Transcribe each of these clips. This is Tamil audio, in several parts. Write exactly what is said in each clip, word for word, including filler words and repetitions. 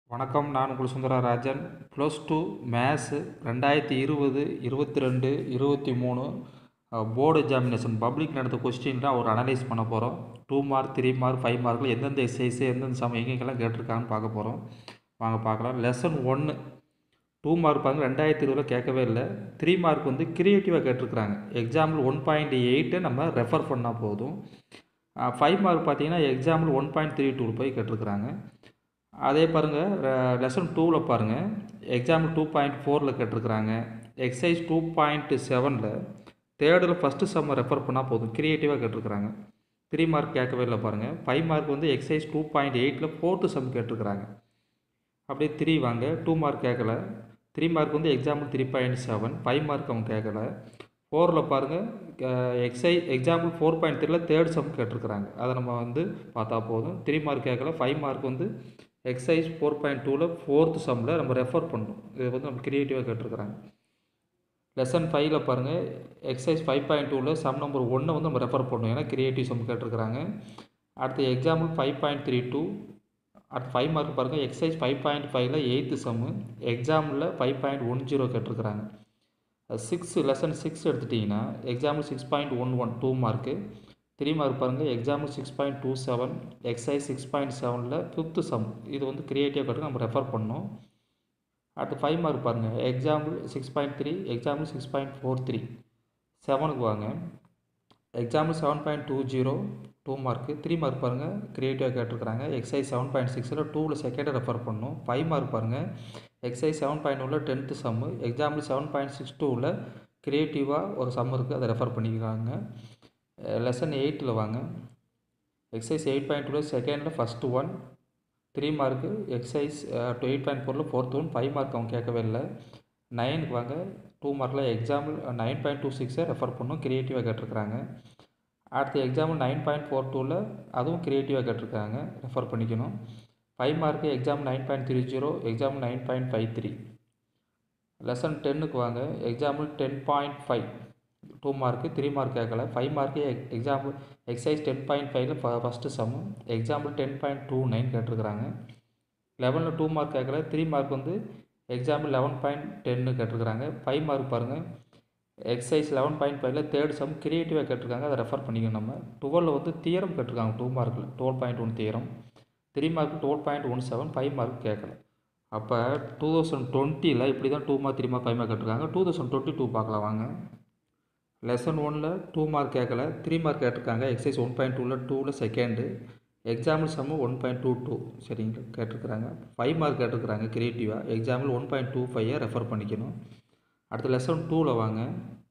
வணக்கம். நான் உங்கள் சுந்தரராஜன். ப்ளஸ் டூ மேத்ஸு ரெண்டாயிரத்தி இருபது இருபத்தி ரெண்டு இருபத்தி மூணு போர்டு எக்ஸாமினேஷன் பப்ளிக் நடந்த கொஸ்டின்லாம் ஒரு அனலைஸ் பண்ண போகிறோம். Two mark three mark five மார்க்கில் எந்தெந்த எக்ஸசைஸு எந்தெந்த சம் எங்கெங்கெல்லாம் கேட்டிருக்காங்கன்னு பார்க்க போகிறோம். வாங்க பார்க்கலாம். லெசன் ஒன்று டூ மார்க் பாருங்க ரெண்டாயிரத்தி இருபதில் கேட்கவே இல்லை. த்ரீ மார்க் வந்து கிரியேட்டிவாக கேட்டிருக்கிறாங்க. எக்ஸாம்பிள் ஒன் பாயிண்ட் எயிட்டு நம்ம ரெஃபர் பண்ணால் போதும். ஃபைவ் மார்க் பார்த்தீங்கன்னா example one point three two போய் கேட்டிருக்கிறாங்க. அதே பாருங்கள் லெசன் டூவில் பாருங்கள் எக்ஸாம்பிள் டூ பாயிண்ட் ஃபோரில் கேட்டிருக்கிறாங்க. எக்ஸசைஸ் டூ பாயிண்ட் செவனில் தேர்டில் ஃபஸ்ட்டு சம்மை ரெஃபர் பண்ணால் போதும், கிரியேட்டிவாக கேட்டிருக்கிறாங்க. த்ரீ மார்க் கேட்கவே இல்லை பாருங்கள். ஃபைவ் மார்க் வந்து எக்ஸசைஸ் டூ பாயிண்ட் எயிட்டில் ஃபோர்த்து சம் கேட்டிருக்கிறாங்க. அப்படியே த்ரீ வாங்க, டூ மார்க் கேட்கல. த்ரீ மார்க் வந்து example three point seven five mark அவங்க கேட்கல. ஃபோரில் பாருங்கள் எக்ஸை எக்ஸாம்பிள் ஃபோர் பாயிண்ட் த்ரீல தேர்ட் சம் கேட்டிருக்கிறாங்க. அதை நம்ம வந்து பார்த்தா போதும். த்ரீ மார்க் கேட்கல. ஃபைவ் மார்க் வந்து எக்ஸசைஸ் ஃபோர் பாயிண்ட் டூவில் ஃபோர்த்து சம்மில் நம்ம ரெஃபர் பண்ணணும். இது வந்து நம்ம கிரியேட்டிவாக கேட்டிருக்கிறாங்க. லெசன் ஃபைவ்ல பாருங்கள் எக்ஸசைஸ் ஃபைவ் பாயிண்ட் டூவில் சம் நம்பர் ஒன்றை வந்து நம்ம ரெஃபர் பண்ணணும், ஏன்னா கிரியேட்டிவ் சம் கேட்டிருக்கிறாங்க. அடுத்து example five point three two அடுத்து ஃபைவ் மார்க் பாருங்கள் எக்ஸசைஸ் ஃபைவ் பாயிண்ட் ஃபைவ்ல எயித்து சம்மு எக்ஸாம்பிளில் ஃபைவ் பாயிண்ட் ஒன் ஜீரோ கேட்டிருக்கிறாங்க. சிக்ஸ் லெசன் சிக்ஸ் எடுத்துட்டிங்கன்னா example six point one one two mark. Three mark பாருங்கள் example six point two seven exercise six point செவனில் ஃபிஃப்த்து சம். இது வந்து கிரியேட்டிவாக கேட்டு நம்ம ரெஃபர் பண்ணோம். அடுத்து ஃபைவ் மார்க் பாருங்கள் example six point three example six point four three செவனுக்கு வாங்க. Example seven point two zero two mark. Three mark பாருங்கள் கிரியேட்டிவாக கேட்டிருக்கிறாங்க. எக்ஸசைஸ் செவன் பாயிண்ட் சிக்ஸில் டூவில் செகண்டை ரெஃபர் பண்ணணும். ஃபைவ் மார்க் பாருங்கள் எக்ஸசைஸ் செவன் பாயிண்ட் ஒன்றில் tenth sum example seven point six டூவில் கிரியேட்டிவாக ஒரு சம் இருக்குது, அதை ரெஃபர் பண்ணிக்கிறாங்க. லெசன் எயிட்டில் வாங்க எக்ஸசைஸ் எயிட் பாயிண்ட் டூவில் செகண்டில் first one. Three mark exercise two eight point ஃபோரில் ஃபோர்த்து ஒன் ஃபைவ் மார்க் அவங்க கேட்கவே இல்லை. நைனுக்கு வாங்க டூ மார்க்கில் எக்ஸாம்பிள் நைன் பாயிண்ட் டூ சிக்ஸை ரெஃபர் பண்ணும், கிரியேட்டிவாக கேட்டிருக்கிறாங்க. அடுத்து எக்ஸாம்பிள் நைன் பாயிண்ட் ஃபோர் டூவில் அதுவும் கிரியேட்டிவாக கேட்டிருக்காங்க, ரெஃபர் பண்ணிக்கணும். Five mark example nine point three zero example nine point five three. Lesson டென்னுக்கு வாங்க example ten point five two mark. Three mark கேட்கல. Five mark example exercise ten point ஃபைவ்ல first sum example ten point two nine கேட்டிருக்கிறாங்க. லெவனில் டூ மார்க் கேட்கல. த்ரீ மார்க் வந்து எக்ஸாம்பிள் லெவன் பாயிண்ட் டென்னு கேட்டிருக்கிறாங்க. ஃபைவ் மார்க் பாருங்கள் எக்ஸசைஸ் லெவன் பாயிண்ட் ஃபைவ்ல தேர்ட் சம் கிரியேட்டிவாக கேட்டிருக்காங்க, அதை ரெஃபர் பண்ணிக்கணும். நம்ம டுவெலில் வந்து தியரம் கேட்டிருக்காங்க. டூ மார்க்கில் twelve point one theorem. Three mark twelve point one seven five mark கேட்கல. அப்போ டூ தௌசண்ட் டுவெண்ட்டியில் இப்படி தான் two mark three mark five mark கேட்டிருக்காங்க. டூ தௌசண்ட் டுவெண்ட்டி டூ பார்க்கலாம் வாங்க. லெசன் ஒன்னில் டூ மார்க் கேட்கல. த்ரீ மார்க் கேட்டிருக்காங்க. எக்ஸசைஸ் ஒன் பாயிண்ட் டூவில் டூவில் second example sum one point two two சரிங்களா கேட்டிருக்கிறாங்க. ஃபைவ் மார்க் கேட்டிருக்கிறாங்க கிரியேட்டிவாக. எக்ஸாம்பிள் ஒன் பாயிண்ட் டூ ஃபைவை ரெஃபர் பண்ணிக்கணும். அடுத்த லெசன் டூவில் வாங்க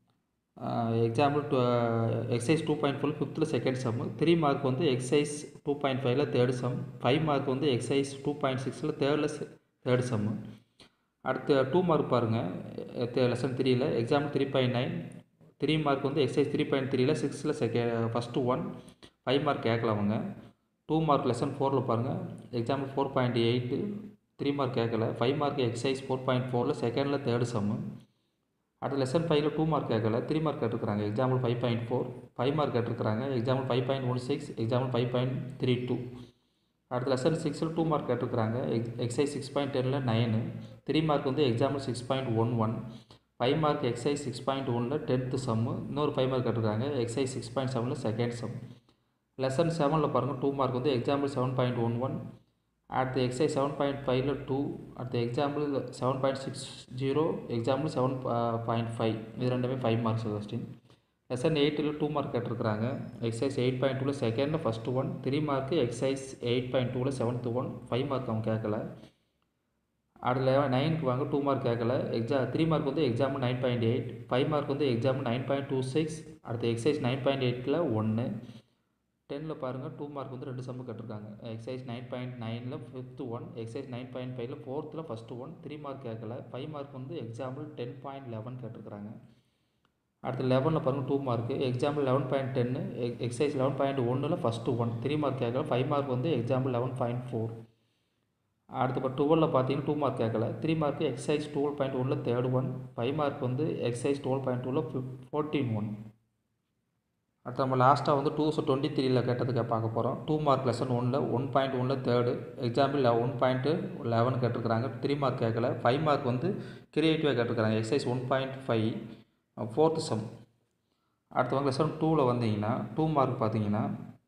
example two exercise two point four ஃபிஃப்த்தில் செகண்ட் சம்மு. த்ரீ மார்க் வந்து எக்ஸசைஸ் டூ பாயிண்ட் ஃபைவ்ல தேர்ட் சம். ஃபைவ் மார்க் வந்து எக்ஸசைஸ் டூ பாயிண்ட் சிக்ஸில் தேர்டில் தேர்ட் சம்மு. அடுத்து டூ மார்க் பாருங்கள் லெசன் த்ரீயில் example three point nine. Three mark வந்து எக்ஸசைஸ் த்ரீ பாயிண்ட் த்ரீல சிக்ஸில் செகே ஃபஸ்ட்டு ஒன். ஃபைவ் மார்க் கேட்கல அவங்க. டூ மார்க் லெசன் ஃபோரில் பாருங்கள் example four point eight. Three mark கேட்கல. Five mark exercise four point ஃபோரில் செகண்டில் தேர்டு சம்மு. அடுத்த லெசன் ஃபைவ்ல டூ மார்க் கேட்கல. த்ரீ மார்க் கேட்டிருக்கிறாங்க. Example five point four five mark கேட்டிருக்கிறாங்க. Example five point one six example five point three two. அடுத்த லெசன் சிக்ஸில் டூ மார்க் கேட்டிருக்கிறாங்க. எக் எக்ஸசைஸ் சிக்ஸ் பாயிண்ட் டெனில் நைனு. த்ரீ மார்க் வந்து example six point one one. Five mark exercise six point ஒனில் டென்த்து சம்மு. இன்னொரு ஃபைவ் மார்க் கேட்டிருக்காங்க. எக்ஸசைஸ் சிக்ஸ் பாயிண்ட் செவனில் செகண்ட் சம். லெசன் செவனில் பாருங்கள் டூ மார்க் வந்து example seven point one one. அடுத்து எக்ஸசைஸ் செவன் பாயிண்ட் ஃபைவ்ல டூ. அடுத்து example seven point six zero example seven point five. இது ரெண்டுமே ஃபைவ் மார்க்ஸ் கொஸ்டின். லெசன் எயிட்டில் டூ மார்க் கேட்டிருக்கிறாங்க. எக்ஸசைஸ் எயிட் பாயிண்ட் டூவில் செகண்டில் first one. Three mark exercise eight point டூவில் செவன்த்து ஒன். ஃபைவ் மார்க் அவங்க கேட்கல. அடுத்த நைனுக்கு வாங்க டூ மார்க் கேட்கல. எக்ஸா த்ரீ மார்க் வந்து example nine point eight. Five mark வந்து example nine point two six. அடுத்து எக்ஸசைஸ் நைன் பாயிண்ட் எயிட்டில் ஒன்று. டென்னில் பாருங்கள் டூ மார்க் வந்து ரெண்டு சம்மு கேட்டிருக்காங்க. எக்ஸசைஸ் நைன் பாயிண்ட் நைனில் fifth one. Exercise nine point ஃபைவ்ல ஃபோர்த்தில் ஃபஸ்ட்டு ஒன். த்ரீ மார்க் கேட்கல. ஃபைவ் மார்க் வந்து எக்ஸாம்பிள் டென் பாயிண்ட் லெவன் கேட்டிருக்கிறாங்க. அடுத்து லெவனில் பாருங்கள் two mark example eleven point ten exercise eleven point ஒன்றில் ஃபஸ்ட்டு ஒன். த்ரீ மார்க் கேட்கல. ஃபைவ் மார்க் வந்து எக்ஸாம்பிள் லெவன் பாயிண்ட் ஃபோர். அடுத்து இப்போ டுவெலில் பார்த்தீங்கன்னா டூ மார்க் கேட்கல. Three mark exercise twelve point ஒனில் தேர்ட் ஒன். ஃபைவ் மார்க் வந்து எக்ஸசைஸ் டுவெல் பாயிண்ட் டூவில் ஃபிஃப் ஃபோர்டீன் ஒன். அடுத்து நம்ம லாஸ்ட்டாக வந்து டூ டுவெண்ட்டி த்ரீல கேட்டதுக்கு பார்க்க போகிறோம். டூ மார்க் லெசன் ஒன்றில் ஒன் பாயிண்ட் ஒன்றில் third example one point eleven கேட்டிருக்கிறாங்க. த்ரீ மார்க் கேட்கல. ஃபைவ் மார்க் வந்து கிரியேட்டிவாக கேட்டிருக்கிறாங்க. Exercise one point five fourth sum. அடுத்து வந்து லெசன் டூவில் வந்தீங்கன்னா டூ மார்க் பார்த்தீங்கன்னா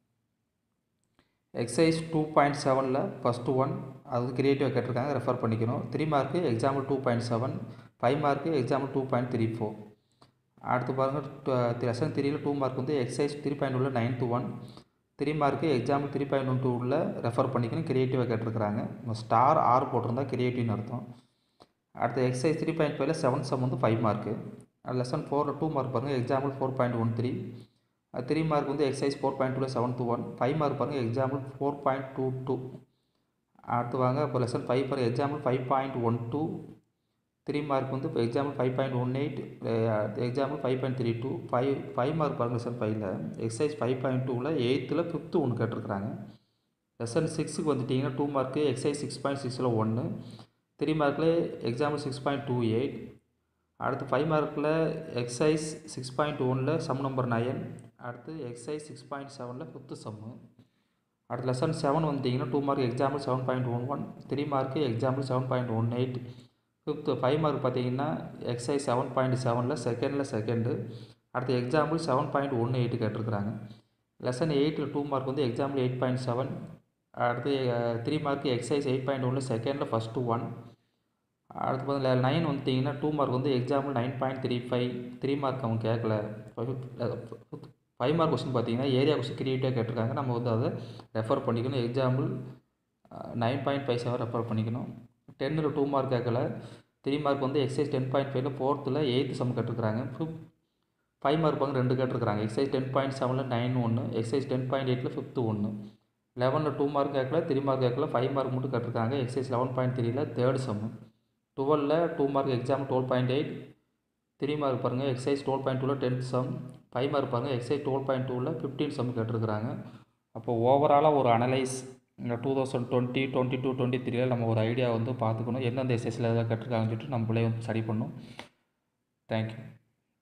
எக்ஸசைஸ் டூ பாயிண்ட் செவனில் ஃபஸ்ட்டு ஒன் அது கிரியேட்டிவாக கேட்டிருக்காங்க, ரெஃபர் பண்ணிக்கணும். Three mark example two point seven, five mark example two point three four. அடுத்து பாருங்கள் லெசன் த்ரீயில் டூ மார்க் வந்து எக்ஸசைஸ் த்ரீ பாயிண்ட் உள்ள ninth one, three mark example three point one two உள்ள ரெஃபர் பண்ணிக்கணும், கிரியேட்டிவாக கேட்டிருக்கிறாங்க. ஸ்டார் ஆறு போட்டிருந்தா கிரியேட்டிவ்னு அர்த்தம். அடுத்து எக்ஸசைஸ் த்ரீ பாயிண்ட் ஃபைவ்ல செவன் சம் வந்து ஃபைவ் மார்க்கு. லெசன் ஃபோரில் டூ மார்க் பாருங்கள் example four point one three, three mark வந்து எக்ஸசைஸ் ஃபோர் பாயிண்ட் டூவில் செவன்த்து ஒன், ஃபைவ் மார்க் பாருங்கள் example four point two two. அடுத்து வாங்க இப்போ லெசன் ஃபைவ் பாருங்கள் example five point one two, three mark வந்து இப்போ example five point one eight, example five point three two. Five five mark பாருங்கள் லெசன் ஃபைவ்ல எக்ஸசைஸ் ஃபைவ் பாயிண்ட் டூவில் எயித்தில் ஃபிஃப்த்து ஒன்று கேட்டிருக்கிறாங்க. லெசன் சிக்ஸுக்கு வந்துட்டிங்கன்னா two mark exercise six point சிக்ஸில் ஒன்று, த்ரீ மார்க்கில் example six point two eight. அடுத்து ஃபைவ் மார்க்கில் எக்ஸசைஸ் சிக்ஸ் பாயிண்ட் ஒனில் சம் நம்பர் நயன். அடுத்து எக்ஸசைஸ் சிக்ஸ் பாயிண்ட் செவனில் ஃபிஃப்த்து சம்மு. அடுத்து லெசன் செவன் வந்துட்டிங்கன்னா two mark example seven point one one, three mark example seven point one eight. Fifth five mark பார்த்தீங்கன்னா எக்ஸசைஸ் செவன் பாயிண்ட் செவனில் செகண்டில் செகண்டு. அடுத்து example seven point one eight கேட்டிருக்கிறாங்க. லெசன் எயிட்டில் டூ மார்க் வந்து எக்ஸாம்பிள் எயிட் பாயிண்ட் செவன். அடுத்து three mark exercise eight point ஒனில் செகண்டில் ஃபஸ்ட்டு ஒன். அடுத்து பார்த்தீங்கன்னா நைன் வந்துட்டிங்கன்னா டூ மார்க் வந்து example nine point three five, three mark அவங்க கேட்கல. ஃபைவ் மார்க் கொஸ்டின் பார்த்தீங்கன்னா ஏரியா கொஸ்டின் கிரியேட்டிவாக கேட்டிருக்காங்க, நம்ம வந்து அதை ரெஃபர் பண்ணிக்கணும். Example nine point five seven refer பண்ணிக்கணும். டென்னில் டூ மார்க் கேட்கல. த்ரீ மார்க் வந்து எக்ஸசைஸ் டென் பாயிண்ட் ஃபைவ்ல ஃபோர்த்தில் எயித்து சம் கேட்டிருக்கிறாங்க. ஃபிஃப்த் ஃபைவ் மார்க் வந்து ரெண்டு கேட்டிருக்கிறாங்க. எக்ஸசைஸ் டென் பாயிண்ட் செவனில் நைன் ஒன்று, எக்ஸசைஸ் டென் பாயிண்ட் எயிட்டில் ஃபிஃப்த்து ஒன்று. லெவனில் டூ மார்க் கேட்கல, த்ரீ மார்க் கேட்கல, ஃபைவ் மார்க் மட்டும் கேட்டிருக்காங்க. எக்ஸசைஸ் லெவன் பாயிண்ட் த்ரீல தேர்ட் சம்மு. டுவெலில் two mark example twelve point eight, three mark பாருங்கள் எக்ஸசைஸ் டுவெல் பாயிண்ட் டூவில் டென்த் சம், ஃபைவ் மார்க் பாருங்கள் எக்ஸசைஸ் டுவெல் பாயிண்ட் டூவில் ஃபிஃப்டீன் சம் கேட்டிருக்கிறாங்க. அப்போ ஓவராலாக ஒரு அனலைஸ் இந்த two thousand twenty twenty two twenty த்ரீல நம்ம ஒரு ஐடியா வந்து பார்த்துக்கணும், எந்தெந்த எக்ஸசைஸில் எதாவது கேட்டிருக்காங்கன்னு சொல்லிட்டு நம்மளே வந்து ஸ்டடி பண்ணணும். தேங்க்யூ.